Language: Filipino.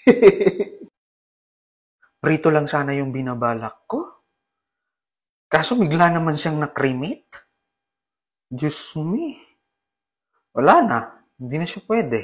Prito lang sana yung binabalak ko. Kaso bigla naman siyang nakremate. Diyos me. Wala na. Hindi na siya pwede.